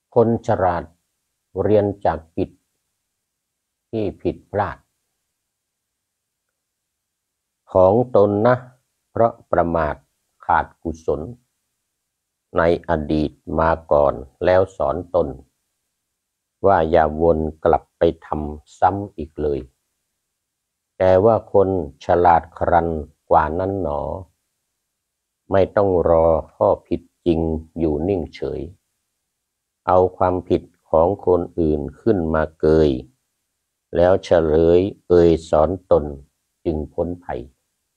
คนฉลาดเรียนจากกิจที่ผิดพลาดของตนนะเพราะประมาทขาดกุศลในอดีตมาก่อนแล้วสอนตนว่าอย่าวนกลับไปทำซ้ำอีกเลยแต่ว่าคนฉลาดครันกว่านั้นหนอไม่ต้องรอข้อผิดจริงอยู่นิ่งเฉยเอาความผิดของคนอื่นขึ้นมาเกยแล้วเฉลยสอนตนจึงพ้นภัย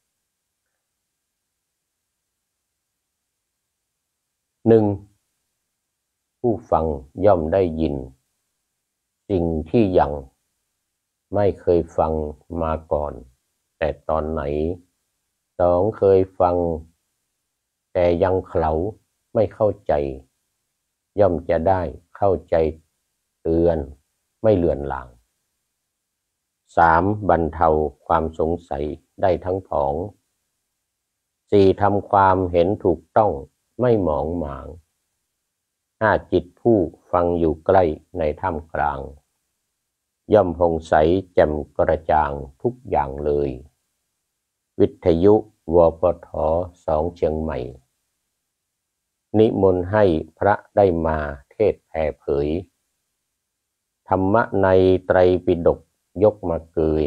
หนึ่งผู้ฟังย่อมได้ยินสิ่งที่ยังไม่เคยฟังมาก่อนแต่ตอนไหนสองเคยฟังแต่ยังเขลาไม่เข้าใจย่อมจะได้เข้าใจเตือนไม่เลือนลางสามบรรเทาความสงสัยได้ทั้งผองสี่ทำความเห็นถูกต้องไม่หมองหมางห้าจิตผู้ฟังอยู่ใกล้ในท่ามกลางย่อมผ่องใสแจ่มกระจ่างทุกอย่างเลยวิทยุวปท2เชียงใหม่นิมนต์ให้พระได้มาเทศแผ่เผยธรรมะในไตรปิฎกยกมาเกย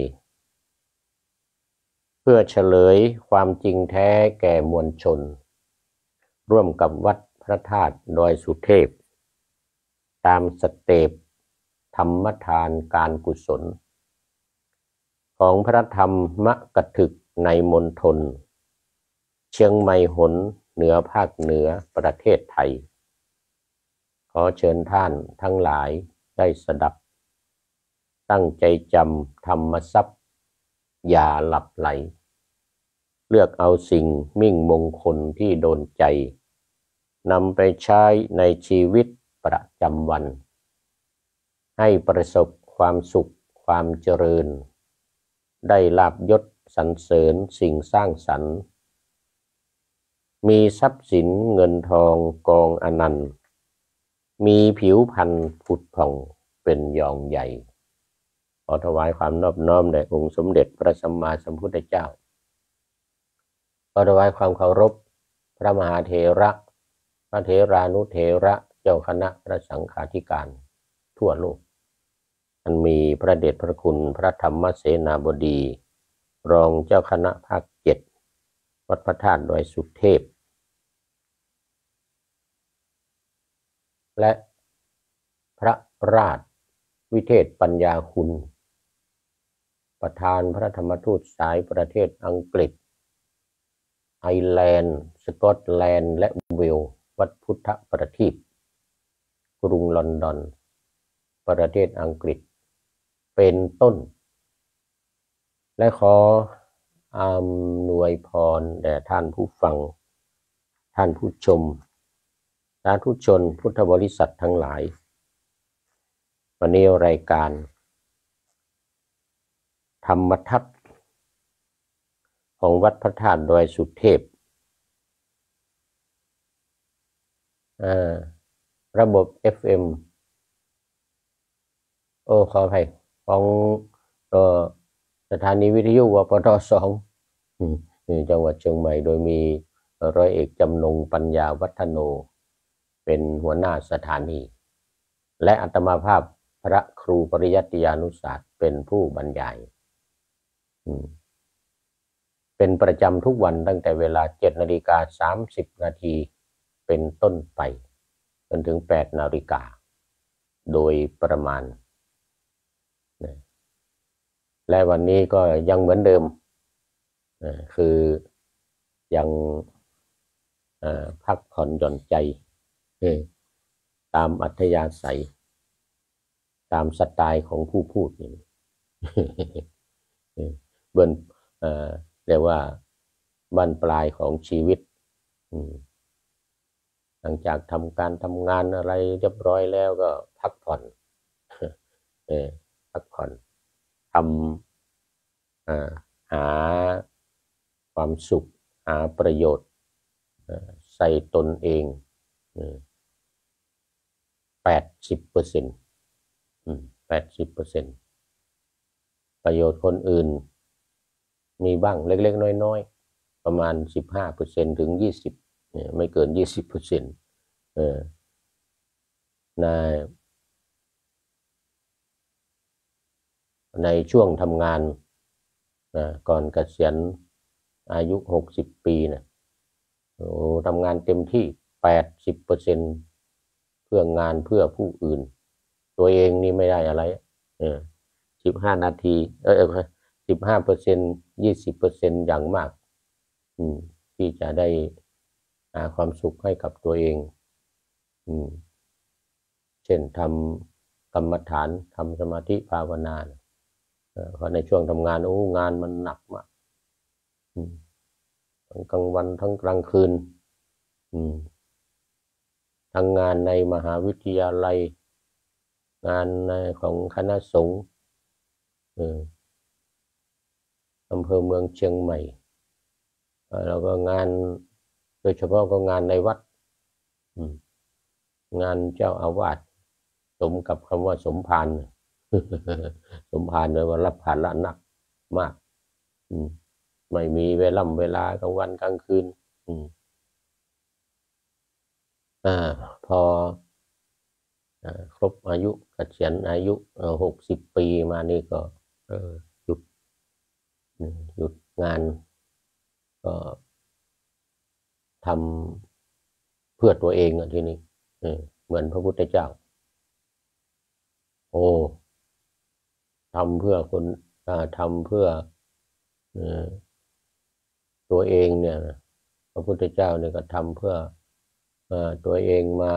เพื่อเฉลยความจริงแท้แก่มวลชนร่วมกับวัดพระธาตุดอยสุเทพตามสเต็ปธรรมทานการกุศลของพระธรรมกถึกในมณฑลเชียงใหม่หนเหนือภาคเหนือประเทศไทยขอเชิญท่านทั้งหลายได้สดับตั้งใจจำธรรมทรัพย์อย่าหลับไหลเลือกเอาสิ่งมิ่งมงคลที่โดนใจนำไปใช้ในชีวิตประจำวันให้ประสบความสุขความเจริญได้ลาภยศสรรเสริญสิ่งสร้างสรรค์มีทรัพย์สินเงินทองกองอนันต์มีผิวพรรณผุดผ่องเป็นยองใหญ่ขอถวายความนอบน้อมแด่องค์สมเด็จพระสัมมาสัมพุทธเจ้าขอถวายความเคารพพระมหาเถระพระเถรานุเถระเจ้าคณะพระสังฆาธิการทั่วโลกอันมีพระเดชพระคุณพระธรรมเสนาบดีรองเจ้าคณะภาค7วัดพระธาตุดอยสุเทพและพระราชวิเทศปัญญาคุณประธานพระธรรมทูตสายประเทศอังกฤษไอร์แลนด์สกอตแลนด์และเวลส์วัดพุทธประทีปกรุงลอนดอนประเทศอังกฤษเป็นต้นและขออำนวยพรแด่ท่านผู้ฟังท่านผู้ชมสาธุชนพุทธบริษัททั้งหลายวันนี้รายการธรรมทัศน์ของวัดพระธาตุดอยสุเทพระบบ FM ขออภัยของสถานีวิทยุวปท2จังหวัดเชียงใหม่โดยมีร้อยเอกจำนงปัญญาวัฒโนเป็นหัวหน้าสถานีและอาตมาภาพพระครูปริยัติยานุศาสตร์เป็นผู้บรรยายเป็นประจำทุกวันตั้งแต่เวลา 7:30 นาทีเป็นต้นไปจนถึง 8 นาฬิกาโดยประมาณและวันนี้ก็ยังเหมือนเดิมคือยังพักผ่อนหย่อนใจตามอัธยาศัยตามสไตล์ของผู้พูดนี่เบื้องเรียกว่าบั้นปลายของชีวิตหลังจากทำงานอะไรเรียบร้อยแล้วก็พักผ่อนพักผ่อนทำหาความสุขหาประโยชน์ใส่ตนเอง 80%80%ประโยชน์คนอื่นมีบ้างเล็กๆน้อยๆประมาณ15%ถึง20ไม่เกิน20%ในช่วงทำงานก่อนเกษียณอายุ60 ปีนะทำงานเต็มที่80%เพื่องานเพื่อผู้อื่นตัวเองนี่ไม่ได้อะไร15 นาที15% 20%อย่างมากที่จะได้หาความสุขให้กับตัวเองเช่นทำกรรมฐานทำสมาธิภาวนาเพราะในช่วงทำงานงานมันหนักมากทั้งกลางวันทั้งกลางคืนทั้งงานในมหาวิทยาลัยงานของคณะสงฆ์อำเภอเมืองเชียงใหม่แล้วก็งานโดยเฉพาะก็งานในวัดงานเจ้าอาวาสสมกับคำว่าสมภารสมภารเลยว่ารับภาระหนักมากไม่มีเวลากลางวันกลางคืนพอครบอายุเกษียณอายุ60 ปีมานี่ก็หยุดงานก็ทำเพื่อตัวเองทีนี้เหมือนพระพุทธเจ้าทำเพื่อคนทำเพื่อตัวเองเนี่ยพระพุทธเจ้าเนี่ยก็ทำเพื่อตัวเองมา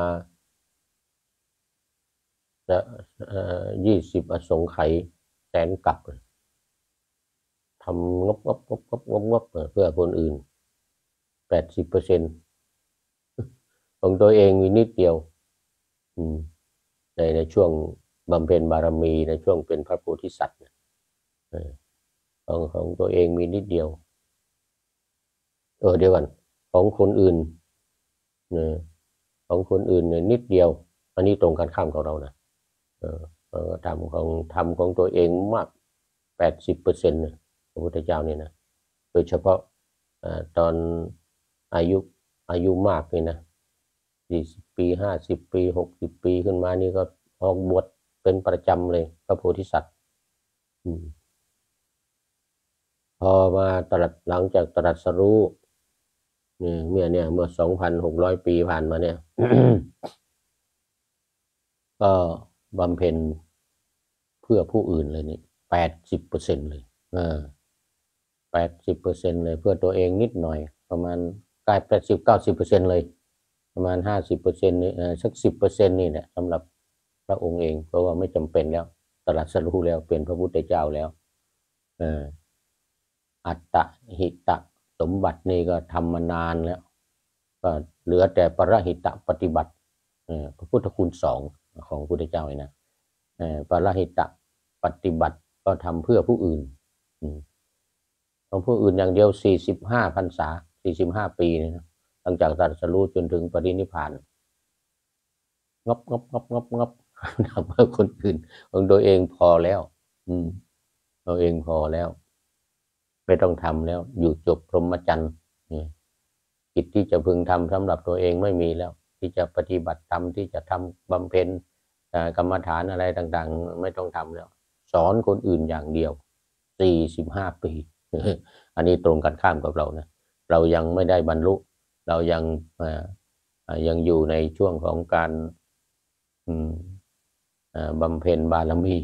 20 อสงไขยแสนกับทำงบเพื่อคนอื่น80%ของตัวเองมีนิดเดียวในช่วงบำเพ็ญบารมีในช่วงเป็นพระโพธิสัตว์ของตัวเองมีนิดเดียวเดี๋ยวก่อนของคนอื่นของคนอื่นเนี่ยนิดเดียวอันนี้ตรงกันข้ามกับเรานะทำของตัวเองมาก80%นะพระพุทธเจ้านี่นะโดยเฉพาะตอนอายุมากนี่นะ40 ปี50 ปี60 ปีขึ้นมานี่ก็ออกบวชเป็นประจำเลยพระโพธิสัตว์พอมาหลังจากตรัสรู้เมื่อ 2,600 ปีผ่านมาเนี่ย ก็บำเพ็ญเพื่อผู้อื่นเลยนี่80%เลย80%เลยเพื่อตัวเองนิดหน่อยประมาณกลาย80-90%เลยประมาณ50%นี่สัก10%นี่แหละสำหรับพระองค์เองเพราะว่าไม่จำเป็นแล้วตรัสรู้แล้วเป็นพระพุทธเจ้าแล้วอัตตหิตสมบัตินี่ก็ทำมานานแล้วก็เหลือแต่ปรหิตปฏิบัติพระพุทธคุณ2ของพระพุทธเจ้าเลยนะปรหิตปฏิบัติก็ทำเพื่อผู้อื่นของผู้อื่นอย่างเดียว45 พรรษา45 ปีนะหลังจากตรัสรู้จนถึงปรินิพพานงบทำเพื่อคนอื่นของตัวเองพอแล้วตัวเองพอแล้วไม่ต้องทำแล้วอยู่จบพรหมจรรย์กิจที่จะพึงทำสำหรับตัวเองไม่มีแล้วที่จะปฏิบัติธรรมที่จะทำบำเพ็ญกรรมฐานอะไรต่างๆไม่ต้องทำแล้วสอนคนอื่นอย่างเดียว45 ปีอันนี้ตรงกันข้ามกับเรานะเรายังไม่ได้บรรลุเรายังอยู่ในช่วงของการบำเพ็ญบารมี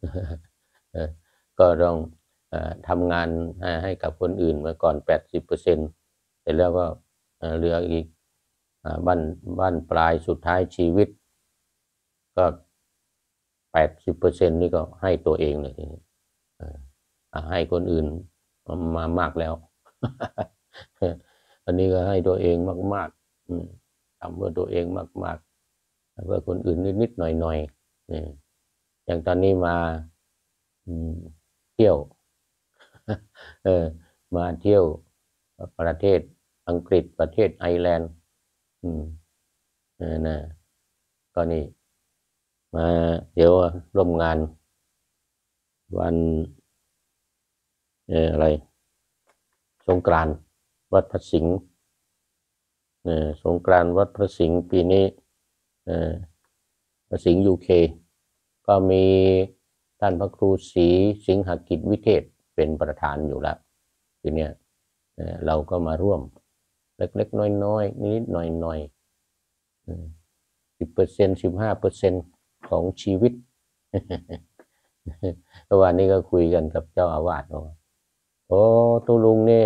ก็ต้องทำงานให้กับคนอื่นมาก่อน80%เสร็จแล้วก็เหลืออีกบ้านปลายสุดท้ายชีวิตก็80%นี่ก็ให้ตัวเองเลยทีนี้ให้คนอื่นมามากแล้วอันนี้ก็ให้ตัวเองมากๆทำเพื่อตัวเองมากๆเพื่อคนอื่นนิดๆหน่อยๆอย่างตอนนี้มาเที่ยวมาเที่ยวประเทศอังกฤษประเทศไอร์แลนด์นะก็นี่มาเดี๋ยวร่วมงานวันอะไรสงกรานต์วัดพระสิงห์สงกรานต์วัดพระสิงห์ปีนี้พระสิงห์UKก็มีท่านพระครูศรีสิงหกิจวิเทศเป็นประธานอยู่แล้วทีเนี้ยเราก็มาร่วมเล็กๆน้อยๆนิดๆหน่อยๆ10% 15%ของชีวิตเมื่อวานนี้ก็คุยกันกับเจ้าอาวาสว่าโอ้ตุลุงนี่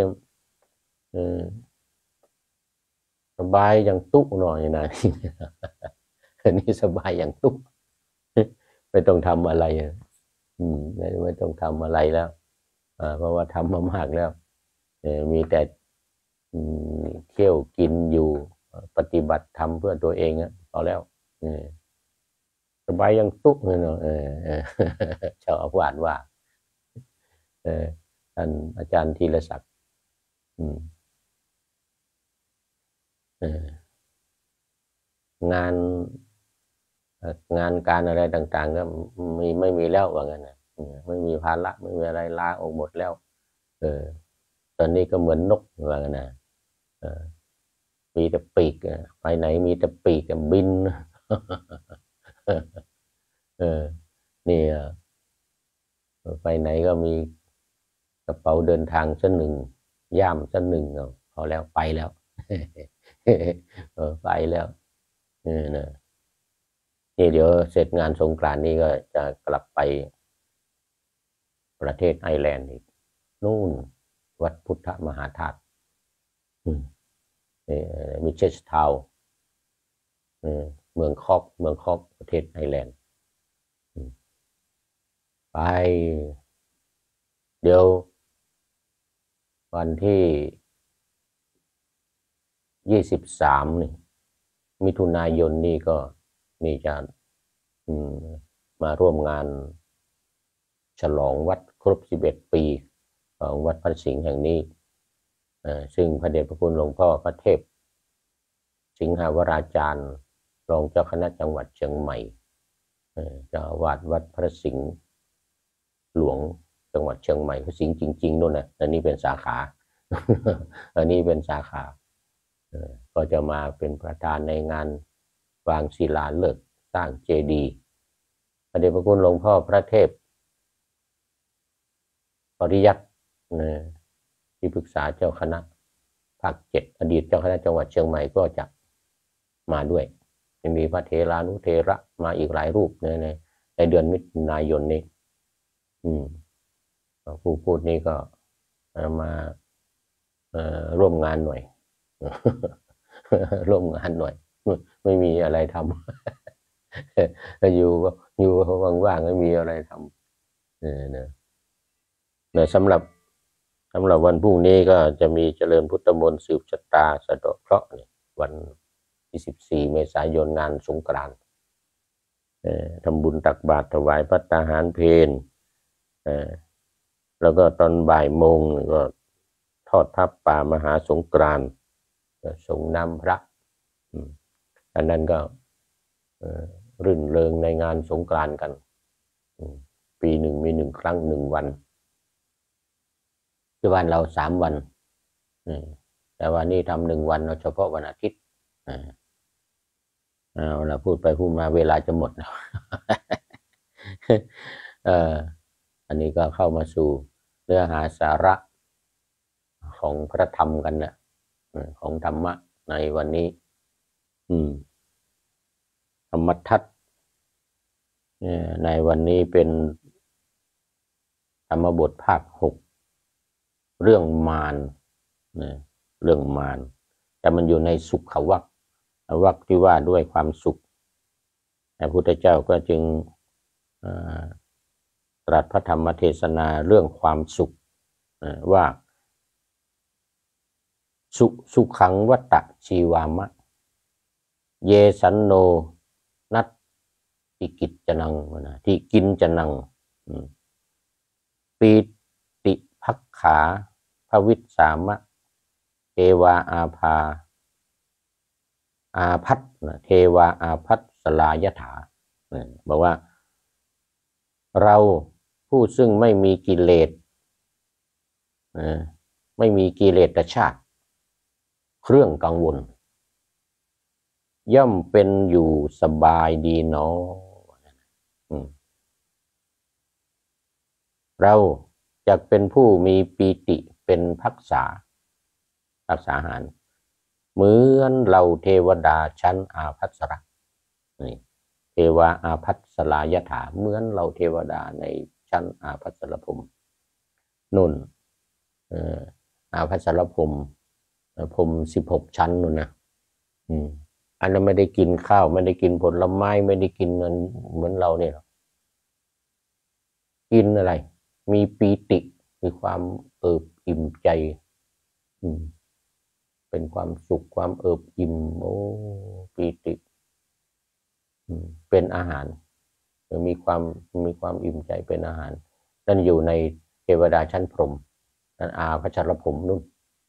สบายอย่างตุ๊หน่อยนะอันนี้สบายอย่างตุ๊ไม่ต้องทำอะไรไม่ต้องทำอะไรแล้วเพราะว่าทำมามากแล้วมีแต่เที่ยวกินอยู่ปฏิบัติธรรมเพื่อตัวเองพอแล้วสบายอย่างตุ๊เนาะเจ้าอาวาสว่าท่านอาจารย์ธีรศักดิ์งานการอะไรต่างๆก็ไม่มีแล้วว่างั้นนะไม่มีภาระไม่มีอะไรลาออกหมดแล้วตอนนี้ก็เหมือนนกว่างั้นนะมีแต่ปีกไปไหนมีแต่ปีกบินนี่ไปไหนก็มีกระเป๋าเดินทางสักหนึ่งย่ามสักหนึ่งพอแล้วไปแล้วไปแล้วนะนี่เดี๋ยวเสร็จงานสงกรานต์นี้ก็จะกลับไปประเทศไอร์แลนด์อีกนู่นวัดพุทธมหาธาตุมิเชสทาวน์เมืองคอกประเทศไอร์แลนด์ไปเดี๋ยววันที่23นี่มิถุนายนนี่ก็นี่จะมาร่วมงานฉลองวัดครบ11 ปีของวัดพระสิงห์แห่งนี้ซึ่งพระเดชพระคุณหลวงพ่อพระเทพสิงหาวราจารย์รองเจ้าคณะจังหวัดเชียงใหม่เจ้าอาวาสวัดพระสิงห์หลวงจังหวัดเชียงใหม่พระสิงห์จริงๆนู่นนะอันนี้เป็นสาขาอันนี้เป็นสาขาก็จะมาเป็นประธานในงานวางศิลาฤกษ์สร้างเจดีย์พระเดชพระคุณหลวงพ่อพระเทพปริยัติที่ปรึกษาเจ้าคณะภาค7อดีตเจ้าคณะจังหวัดเชียงใหม่ก็จะมาด้วยมีพระเถรานุเถระมาอีกหลายรูปในเดือนมิถุนายนนี้ผู้พูดนี้ก็มาร่วมงานหน่อยร่วมงานหน่อยไม่มีอะไรทำอยู่ว่างๆไม่มีอะไรทำสำหรับวันพรุ่งนี้ก็จะมีเจริญพุทธมนต์สืบชะตาสะเดาะเคราะห์วันที่14 เมษายนงานสงกรานต์ทำบุญตักบาตรถวายภัตตาหารเพลแล้วก็ตอนบ่ายโมงก็ทอดผ้าป่ามหาสงกรานต์ส่งน้ำพระอันนั้นก็รื่นเริงในงานสงกรานต์กันปีหนึ่งมี1 ครั้ง1 วันที่บ้านเรา3 วันแต่วันนี้ทำ1 วันเฉพาะวันอาทิตย์เราพูดไปพูดมาเวลาจะหมดแล้วอันนี้ก็เข้ามาสู่เนื้อหาสาระของพระธรรมกันนะของธรรมะในวันนี้ธรรมทัศน์ในวันนี้เป็นธรรมบทภาค 6เรื่องมารเรื่องมารแต่มันอยู่ในสุขวรรคที่ว่าด้วยความสุขพระพุทธเจ้าก็จึงตรัสพระธรรมเทศนาเรื่องความสุขว่าสุขังวัตตชีวามะเยสันโนนัตติกิจจนังที่กินจนังปีติภักขาภวิสสามะเทวาอาภาอาพัสเทวาอาพัสสลายถาบอกว่าเราผู้ซึ่งไม่มีกิเลสไม่มีกิเลสชาติเครื่องกังวลย่อมเป็นอยู่สบายดีเนาะเราจะเป็นผู้มีปีติเป็นภักษาหารเหมือนเราเทวดาชั้นอาภัสรานี่เทวาอาภัสรายถาเหมือนเราเทวดาในชั้นอาภัสรพรหมนุ่นอาภัสรพรหมพรหม16 ชั้นนู่นนะอันนั้นไม่ได้กินข้าวไม่ได้กินผลไม้ไม่ได้กินเงินเหมือนเราเนี่ยกินอะไรมีปีติมีความเอิบอิ่มใจเป็นความสุขความเอิบอิ่มโอ้ปีติเป็นอาหารมีความอิ่มใจเป็นอาหารนั่นอยู่ในเทวดาชั้นพรหมนั่นอาภัสรพรหมนู่น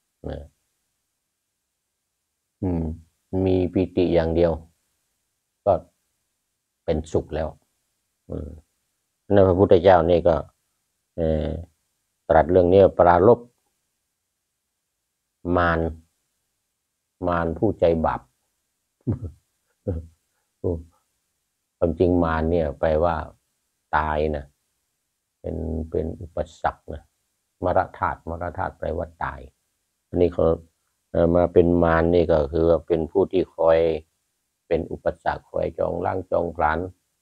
มีปีติอย่างเดียวก็เป็นสุขแล้วนั่นพระพุทธเจ้านี่ก็ตรัสเรื่องนี้ปรารภมารผู้ใจบาปความจริงมารเนี่ยแปลว่าตายนะเป็นอุปสรรคนะมรธาตุแปลว่าตายอันนี้เขามาเป็นมารนี่ก็คือว่าเป็นผู้ที่คอยเป็นอุปสรรคคอยจองล้างจองผลาญ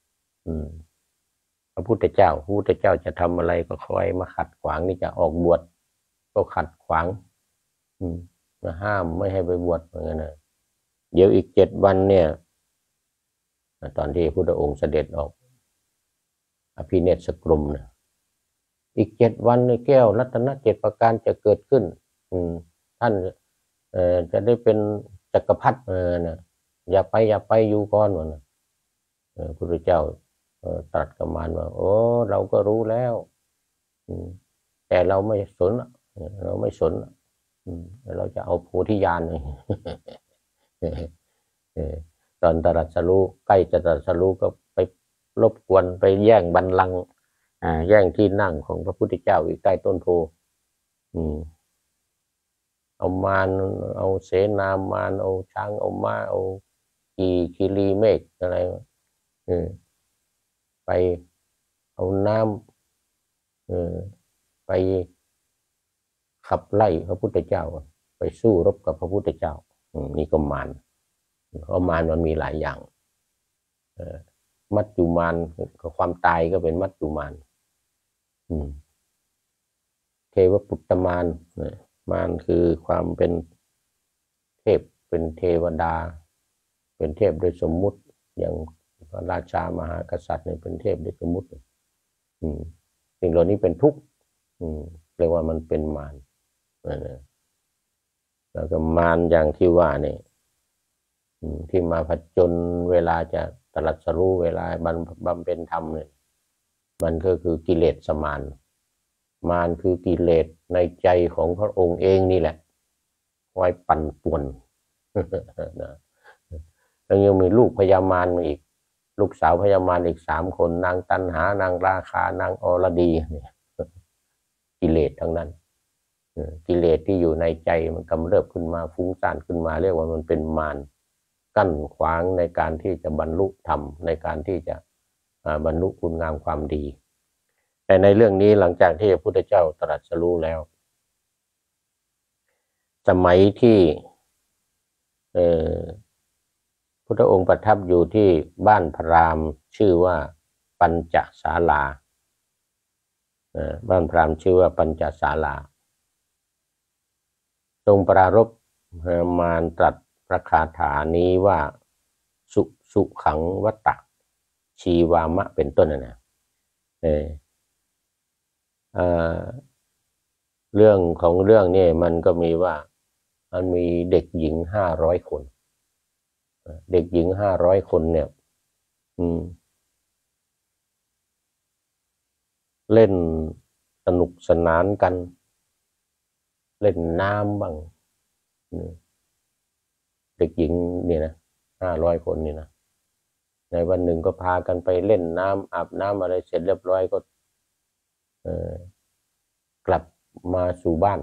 พระพุทธเจ้าจะทำอะไรก็คอยมาขัดขวางนี่จะออกบวชก็ขัดขวางมาห้ามไม่ให้ไปบวชเหมือนกันนะเดี๋ยวอีก7 วันเนี่ยตอนที่พระพุทธองค์เสด็จออกอภิเนศกรมนะอีก7 วันในแก้วรัตน7 ประการจะเกิดขึ้นท่านจะได้เป็นจักรพรรดินะอย่าไปอยู่ก่อนนะพระพุทธเจ้าตรัสกับมารว่าโอ้เราก็รู้แล้วแต่เราไม่สนเราจะเอาโพธิญาณตอนตรัสรู้ใกล้จะตรัสรู้ก็ไปรบกวนไปแย่งบัลลังก์แย่งที่นั่งของพระพุทธเจ้าอยู่ใต้ต้นโพเอามารเอาเสนามารเอาช้างเอาม้าเอาคีรีเมฆอะไรไปเอาน้ำไปขับไล่พระพุทธเจ้าไปสู้รบกับพระพุทธเจ้านี่ก็มารเพราะมารมันมีหลายอย่างมัจจุมารกับความตายก็เป็นมัจจุมารเทวปุตตมารมารคือความเป็นเทพเป็นเทวดาเป็นเทพโดยสมมุติอย่างพระราชามหากษัตริย์เนี่ยเป็นเทพโดยสมมุติสิ่งเหล่านี้เป็นทุกข์เรียกว่ามันเป็นมารแล้วก็มารอย่างที่ว่าเนี่ยที่มาผจญเวลาจะตรัสรู้เวลาบำเพ็ญธรรมเนี่ยมันก็คือกิเลสมารคือกิเลสในใจของพระองค์เองนี่แหละคอยปั่นป่วนแล้วยังมีลูกพญามารอีกลูกสาวพญามารอีก3 คนนางตัณหานางราคานางอรดีเนี่ยกิเลสทั้งนั้นกิเลสที่อยู่ในใจมันกำเริบขึ้นมาฟุ้งซ่านขึ้นมาเรียกว่ามันเป็นมารกั้นขวางในการที่จะบรรลุธรรมในการที่จะบรรลุคุณงามความดีแต่ในเรื่องนี้หลังจากที่พระพุทธเจ้าตรัสรู้แล้วสมัยที่พุทธองค์ประทับอยู่ที่บ้านพราหมณ์ชื่อว่าปัญจศาลาบ้านพราหมณ์ชื่อว่าปัญจศาลาทรงปรารภมารตรัสพระคาถานี้ว่าสุขังวัตตะชีวามะเป็นต้นนะเรื่องของเรื่องนี่มันก็มีว่ามันมีเด็กหญิง500 คนเด็กหญิง500 คนเนี่ยเล่นสนุกสนานกันเล่นน้ำบ้างเด็กหญิงเนี่ยนะ500 คนนี่นะในวันหนึ่งก็พากันไปเล่นน้ำอาบน้ำอะไรเสร็จเรียบร้อยก็กลับมาสู่บ้าน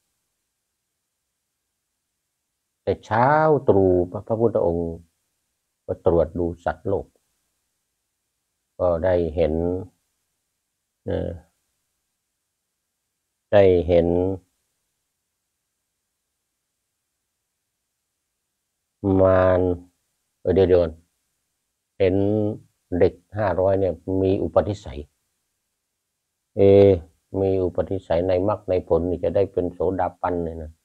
แต่เช้าตรู่พระพุทธองค์ก็ตรวจดูสัตว์โลกก็ได้เห็นมารเดี๋ยวเห็นเด็ก500เนี่ยมีอุปนิสัยมีอุปนิสัยในมรรคในผลนี่จะได้เป็นโสดาปันเลยนะ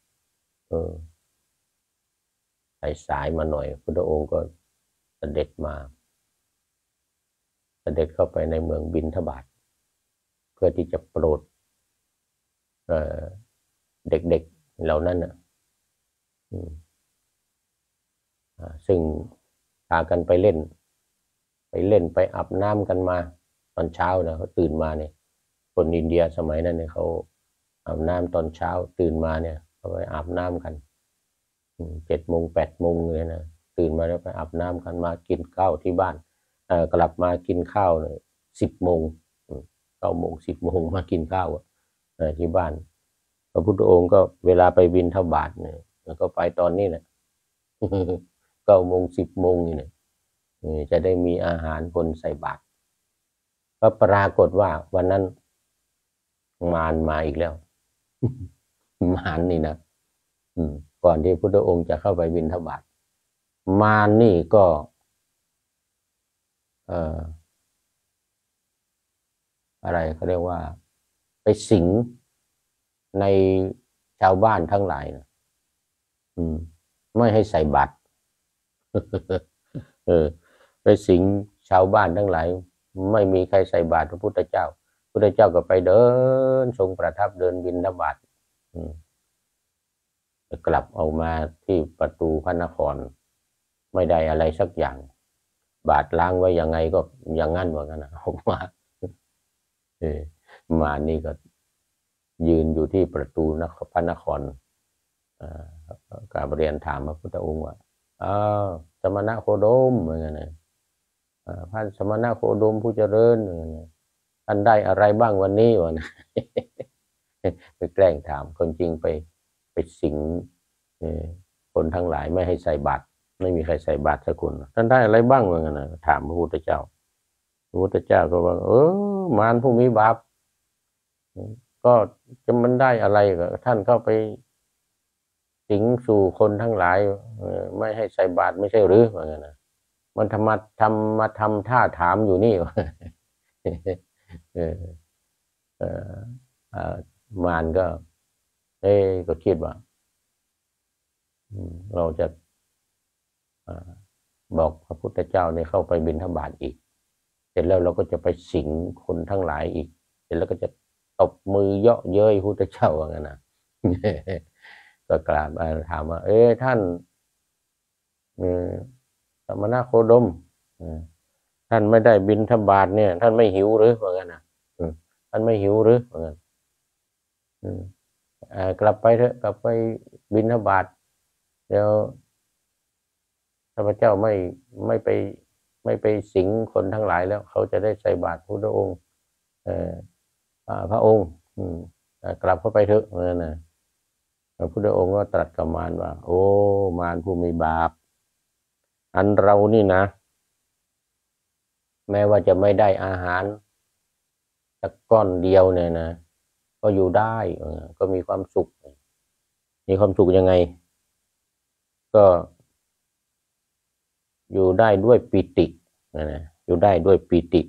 สายมาหน่อยพุทธองค์ก็เสด็จเข้าไปในเมืองบิณฑบาตเพื่อที่จะโปรดเด็กๆเหล่านั้นนะซึ่งพากันไปเล่นไปอาบน้ำกันมาตอนเช้านะเขาตื่นมาเนี่ยคนอินเดียสมัยนั้นเนี่ยเขาอาบน้ำตอนเช้าตื่นมาเนี่ยเขาไปอาบน้ำกัน7 โมง 8 โมงเลยนะตื่นมาแล้วไปอาบน้ำกันมากินข้าวที่บ้านกลับมากินข้าวเนี่ย10 โมง 9 โมง 10 โมงมากินข้าวที่บ้านพระพุทธองค์ก็เวลาไปบิณฑบาตเนี่ยก็ไปตอนนี้แหละ9 โมง 10 โมงนี่เนี่ยจะได้มีอาหารคนใส่บาตรก็ปรากฏว่าวันนั้นมารมาอีกแล้วมารนี่นะก่อนที่พุทธองค์จะเข้าไปบิณฑบาตมารนี่ก็อะไรเขาเรียกว่าไปสิงในชาวบ้านทั้งหลายนะไม่ให้ใส่บาตรไปสิงชาวบ้านทั้งหลายไม่มีใครใส่บาตรพระพุทธเจ้าก็ไปเดินทรงประทับเดินบิณฑบาตกลับออกมาที่ประตูพระนครไม่ได้อะไรสักอย่างบาตรล้างไว้ยังไงก็อย่างงั้นว่างั้นนะออกมามานี่ก็ยืนอยู่ที่ประตูพระนครกราบเรียนถามพระพุทธองค์ว่าสมณะโคดมเหมือนกันนะพระสมณะโคดมผู้เจริญท่านได้อะไรบ้างวันนี้วะนะไปแกล้งถามคนจริงไปสิงคนทั้งหลายไม่ให้ใส่บาตรไม่มีใครใส่บาตรสักคนท่านได้อะไรบ้างวะนะถามพระพุทธเจ้าก็ว่ามารผู้มีบาปก็จะมันได้อะไรก็ท่านเข้าไปสิงสู่คนทั้งหลายไม่ให้ใส่บาตรไม่ใช่หรือว่างั้นนะมันทำท่าถามอยู่นี่มารก็ก็คิดว่าเราจะบอกพระพุทธเจ้าเนี่ยเข้าไปบิณฑบาตอีกเสร็จแล้วเราก็จะไปสิงคนทั้งหลายอีกเสร็จแล้วก็จะตบมือเยาะเย้ยพระพุทธเจ้าว่างั้นนะก็กราบถามว่าท่านสมณะโคดมท่านไม่ได้บิณฑบาตเนี่ยท่านไม่หิวหรือว่างั้นนะท่านไม่หิวหรือว่างั้นกลับไปเถอะกลับไปบิณฑบาตเดี๋ยวข้าพเจ้าไม่ไปสิงคนทั้งหลายแล้วเขาจะได้ใส่บาตรพุทธองค์พระองค์กลับเข้าไปเถอะนะพระพุทธองค์ก็ตรัสกับมารว่าโอ้มารผู้มีบาปอันเรานี่นะแม้ว่าจะไม่ได้อาหารสักก้อนเดียวเนี่ยนะก็อยู่ได้ก็มีความสุขยังไงก็อยู่ได้ด้วยปิตินะอยู่ได้ด้วยปิติ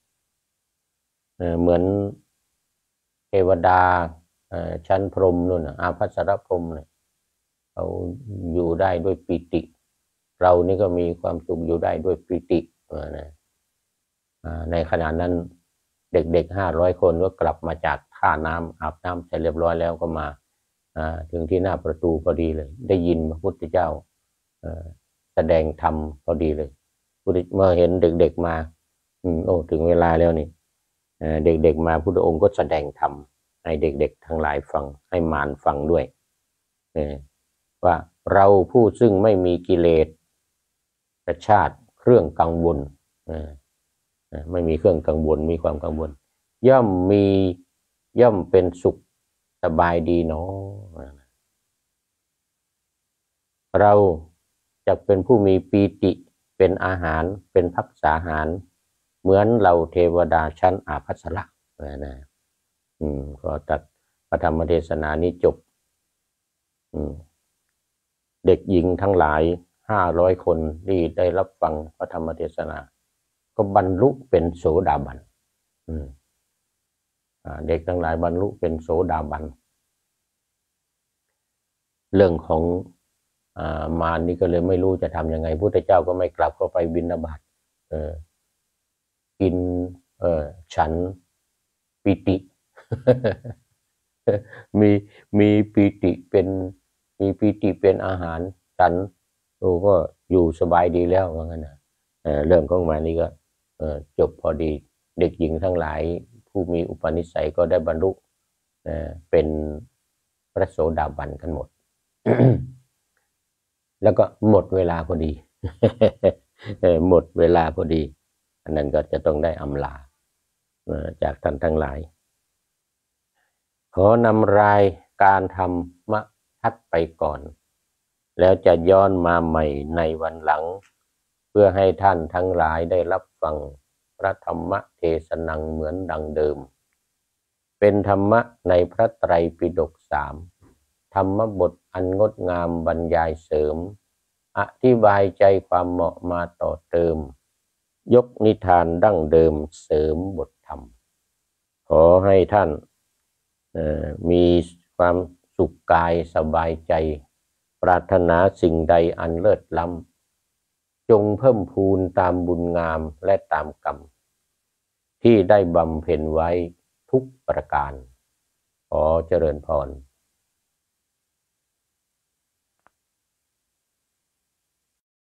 เหมือนเทวดาชั้นพรหมนู่นอาภัสรพรหมเนี่ยเขาอยู่ได้ด้วยปิติเรานี่ก็มีความสุขอยู่ได้ด้วยปิตินะในขณะนั้นเด็กๆ500 คนก็กลับมาจากท่าน้ำอาบน้ำเสร็จเรียบร้อยแล้วก็มาถึงที่หน้าประตูพอดีเลยได้ยินพระพุทธเจ้าแสดงธรรมพอดีเลยเมื่อเห็นเด็กๆมาถึงเวลาแล้วนี่เด็กๆมาพุทธองค์ก็แสดงธรรมให้เด็กๆทั้งหลายฟังให้มารฟังด้วยว่าเราผู้ซึ่งไม่มีกิเลสชาติเครื่องกังวลไม่มีเครื่องกังวลมีความกังวลย่อมเป็นสุขสบายดีเนาะเราจะเป็นผู้มีปีติเป็นอาหารเป็นภักษาหารเหมือนเราเทวดาชั้นอาภัสสะนะก็ตัดพระธรรมเทศนานี้จบเด็กหญิงทั้งหลาย500 คนที่ได้รับฟังพระธรรมเทศนาก็บรรลุเป็นโสดาบันเด็กทั้งหลายบรรลุเป็นโสดาบันเรื่องของมารนี่ก็เลยไม่รู้จะทำยังไงพุทธเจ้าก็ไม่กลับเข้าไปบิณฑบาตกินฉันปิติ มีปิติเป็นอาหารฉันก็อยู่สบายดีแล้วว่างั้นนะเรื่องของมานี่ก็จบพอดีเด็กหญิงทั้งหลายผู้มีอุปนิสัยก็ได้บรรลุเป็นพระโสดาบันกันหมด แล้วก็หมดเวลาพอดี หมดเวลาพอดีอันนั้นก็จะต้องได้อำลาจากท่านทั้งหลายขอนำรายการธรรมะทัดไปก่อนแล้วจะย้อนมาใหม่ในวันหลังเพื่อให้ท่านทั้งหลายได้รับฟังพระธรรมเทศนังเหมือนดังเดิมเป็นธรรมะในพระไตรปิฎก3ธรรมบทอันงดงามบรรยายเสริมอธิบายใจความเหมาะมาต่อเติมยกนิทานดั้งเดิมเสริมบทธรรมขอให้ท่านมีความสุขกายสบายใจปรารถนาสิ่งใดอันเลิศล้ำจงเพิ่มพูนตามบุญงามและตามกรรมที่ได้บำเพ็ญไว้ทุกประการขอเจริญพร